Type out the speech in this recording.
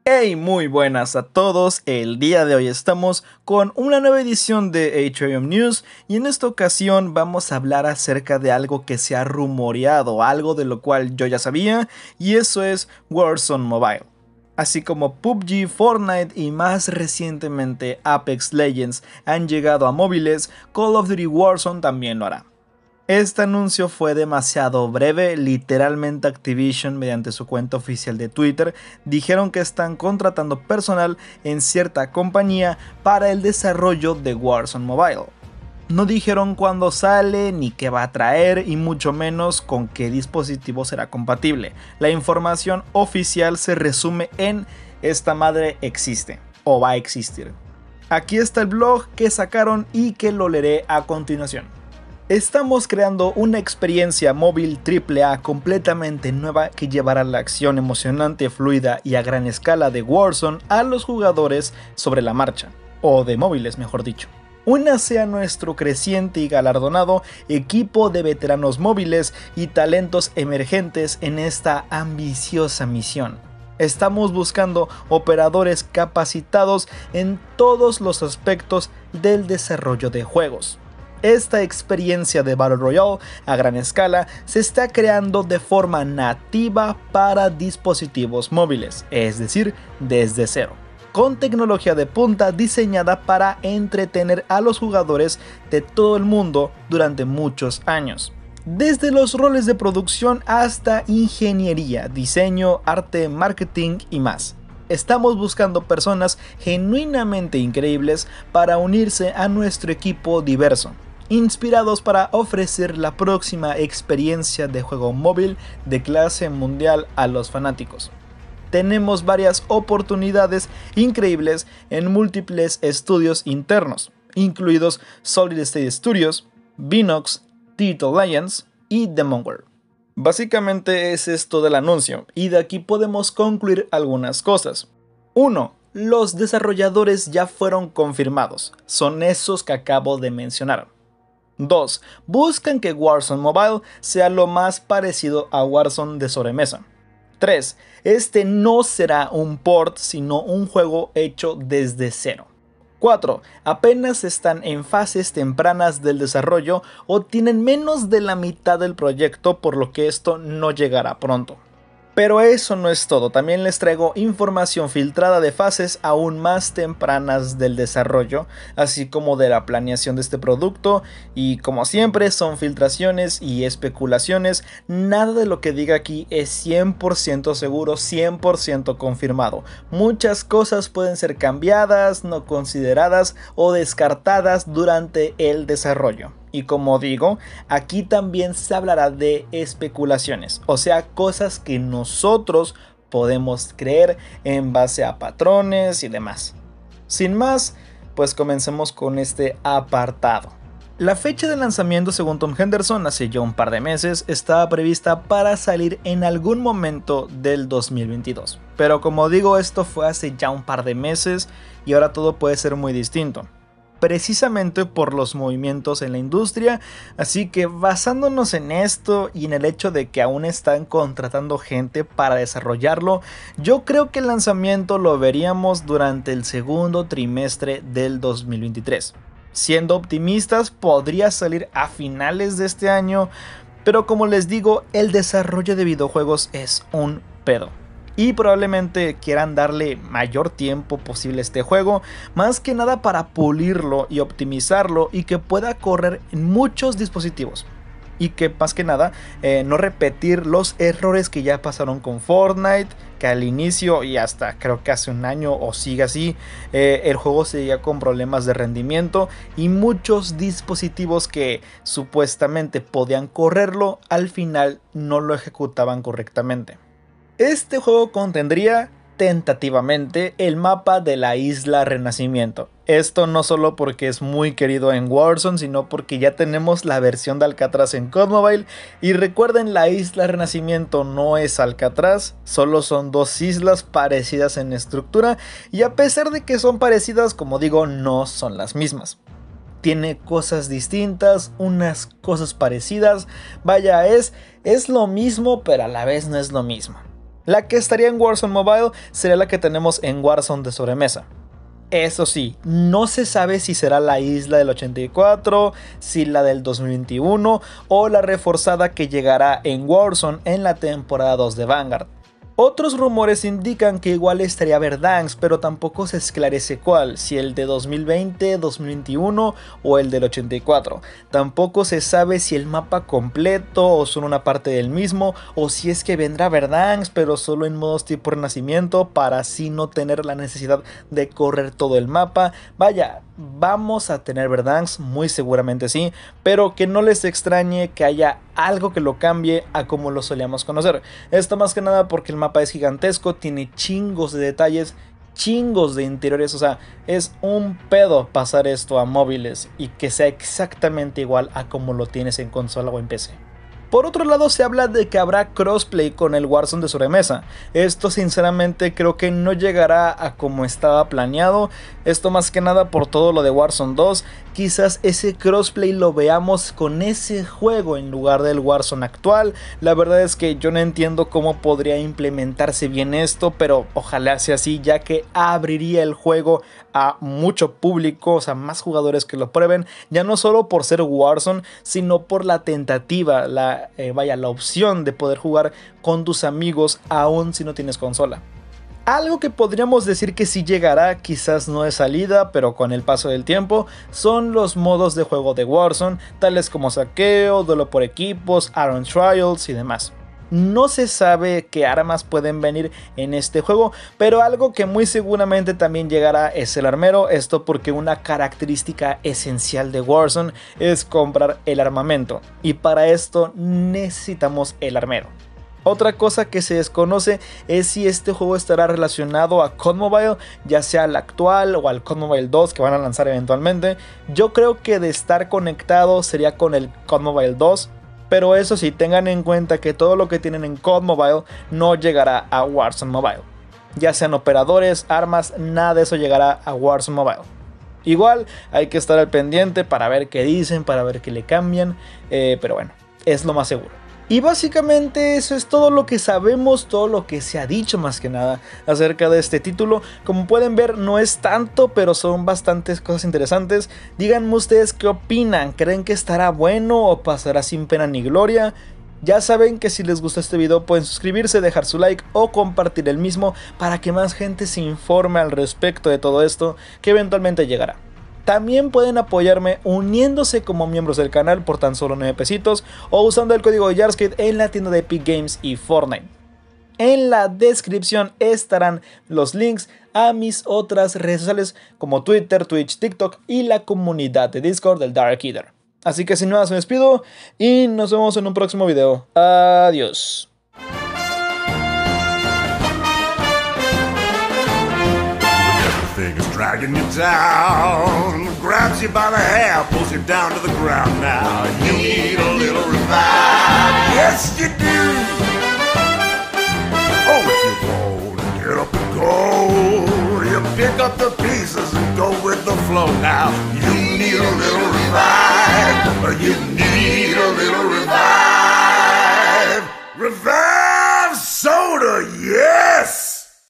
Hey, muy buenas a todos. El día de hoy estamos con una nueva edición de Atrium News y en esta ocasión vamos a hablar acerca de algo que se ha rumoreado, algo de lo cual yo ya sabía, y eso es Warzone Mobile. Así como PUBG, Fortnite y más recientemente Apex Legends han llegado a móviles, Call of Duty Warzone también lo hará. Este anuncio fue demasiado breve, literalmente Activision mediante su cuenta oficial de Twitter dijeron que están contratando personal en cierta compañía para el desarrollo de Warzone Mobile. No dijeron cuándo sale, ni qué va a traer y mucho menos con qué dispositivo será compatible. La información oficial se resume en esta madre existe o va a existir. Aquí está el blog que sacaron y que lo leeré a continuación. Estamos creando una experiencia móvil AAA completamente nueva que llevará la acción emocionante, fluida y a gran escala de Warzone a los jugadores sobre la marcha, o de móviles mejor dicho. Únase a nuestro creciente y galardonado equipo de veteranos móviles y talentos emergentes en esta ambiciosa misión. Estamos buscando operadores capacitados en todos los aspectos del desarrollo de juegos. Esta experiencia de Battle Royale a gran escala se está creando de forma nativa para dispositivos móviles, es decir, desde cero, con tecnología de punta diseñada para entretener a los jugadores de todo el mundo durante muchos años. Desde los roles de producción hasta ingeniería, diseño, arte, marketing y más. Estamos buscando personas genuinamente increíbles para unirse a nuestro equipo diverso, inspirados para ofrecer la próxima experiencia de juego móvil de clase mundial a los fanáticos. Tenemos varias oportunidades increíbles en múltiples estudios internos, incluidos Solid State Studios, Binox, Digital Alliance y Demonware. Básicamente es esto del anuncio, y de aquí podemos concluir algunas cosas. 1. Los desarrolladores ya fueron confirmados, son esos que acabo de mencionar. 2. Buscan que Warzone Mobile sea lo más parecido a Warzone de sobremesa. 3. Este no será un port, sino un juego hecho desde cero. 4. Apenas están en fases tempranas del desarrollo o tienen menos de la mitad del proyecto, por lo que esto no llegará pronto. Pero eso no es todo, también les traigo información filtrada de fases aún más tempranas del desarrollo, así como de la planeación de este producto, y como siempre son filtraciones y especulaciones, nada de lo que diga aquí es 100% seguro, 100% confirmado. Muchas cosas pueden ser cambiadas, no consideradas o descartadas durante el desarrollo. Y como digo, aquí también se hablará de especulaciones, o sea, cosas que nosotros podemos creer en base a patrones y demás. Sin más, pues comencemos con este apartado. La fecha de lanzamiento, según Tom Henderson, hace ya un par de meses, estaba prevista para salir en algún momento del 2022. Pero como digo, esto fue hace ya un par de meses y ahora todo puede ser muy distinto, precisamente por los movimientos en la industria, así que basándonos en esto y en el hecho de que aún están contratando gente para desarrollarlo, yo creo que el lanzamiento lo veríamos durante el segundo trimestre del 2023. Siendo optimistas, podría salir a finales de este año, pero como les digo, el desarrollo de videojuegos es un pedo. Y probablemente quieran darle mayor tiempo posible a este juego, más que nada para pulirlo y optimizarlo y que pueda correr en muchos dispositivos. Y que más que nada no repetir los errores que ya pasaron con Fortnite, que al inicio y hasta creo que hace un año o sigue así, el juego seguía con problemas de rendimiento y muchos dispositivos que supuestamente podían correrlo al final no lo ejecutaban correctamente. Este juego contendría tentativamente el mapa de la Isla Renacimiento. Esto no solo porque es muy querido en Warzone, sino porque ya tenemos la versión de Alcatraz en COD Mobile. Y recuerden, la Isla Renacimiento no es Alcatraz, solo son dos islas parecidas en estructura. Y a pesar de que son parecidas, como digo, no son las mismas. Tiene cosas distintas, unas cosas parecidas. Vaya, es lo mismo, pero a la vez no es lo mismo. La que estaría en Warzone Mobile sería la que tenemos en Warzone de sobremesa. Eso sí, no se sabe si será la isla del 84, si la del 2021 o la reforzada que llegará en Warzone en la temporada 2 de Vanguard. Otros rumores indican que igual estaría Verdansk, pero tampoco se esclarece cuál, si el de 2020, 2021 o el del 84. Tampoco se sabe si el mapa completo o solo una parte del mismo, o si es que vendrá Verdansk pero solo en modos tipo Renacimiento para así no tener la necesidad de correr todo el mapa. Vaya, vamos a tener Verdansk, muy seguramente sí, pero que no les extrañe que haya algo que lo cambie a como lo solíamos conocer. Esto más que nada porque el mapa es gigantesco, tiene chingos de detalles, chingos de interiores, o sea, es un pedo pasar esto a móviles y que sea exactamente igual a como lo tienes en consola o en PC. Por otro lado, se habla de que habrá crossplay con el Warzone de sobremesa. Esto sinceramente creo que no llegará a como estaba planeado. Esto más que nada por todo lo de Warzone 2. Quizás ese crossplay lo veamos con ese juego en lugar del Warzone actual. La verdad es que yo no entiendo cómo podría implementarse bien esto, pero ojalá sea así, ya que abriría el juego a mucho público, o sea, más jugadores que lo prueben, ya no solo por ser Warzone, sino por la tentativa, la opción de poder jugar con tus amigos aún si no tienes consola. Algo que podríamos decir que sí llegará, quizás no de salida, pero con el paso del tiempo, son los modos de juego de Warzone, tales como saqueo, duelo por equipos, Iron Trials y demás. No se sabe qué armas pueden venir en este juego, pero algo que muy seguramente también llegará es el armero. Esto porque una característica esencial de Warzone es comprar el armamento, y para esto necesitamos el armero. Otra cosa que se desconoce es si este juego estará relacionado a COD Mobile, ya sea al actual o al COD Mobile 2 que van a lanzar eventualmente. Yo creo que de estar conectado sería con el COD Mobile 2. Pero eso sí, tengan en cuenta que todo lo que tienen en COD Mobile no llegará a Warzone Mobile. Ya sean operadores, armas, nada de eso llegará a Warzone Mobile. Igual hay que estar al pendiente para ver qué dicen, para ver qué le cambian. Pero bueno, es lo más seguro. Y básicamente eso es todo lo que sabemos, todo lo que se ha dicho más que nada acerca de este título. Como pueden ver, no es tanto, pero son bastantes cosas interesantes. Díganme ustedes qué opinan, ¿creen que estará bueno o pasará sin pena ni gloria? Ya saben que si les gustó este video pueden suscribirse, dejar su like o compartir el mismo para que más gente se informe al respecto de todo esto que eventualmente llegará. También pueden apoyarme uniéndose como miembros del canal por tan solo 9 pesitos o usando el código JARSKID en la tienda de Epic Games y Fortnite. En la descripción estarán los links a mis otras redes sociales como Twitter, Twitch, TikTok y la comunidad de Discord del Dark Eater. Así que sin más me despido y nos vemos en un próximo video. Adiós. Is dragging you down, grabs you by the hair, pulls you down to the ground. Now you need a little revive, yes you do. Oh, if you roll and get up and go, you pick up the pieces and go with the flow. Now you need a little revive, you need a little revive, revive.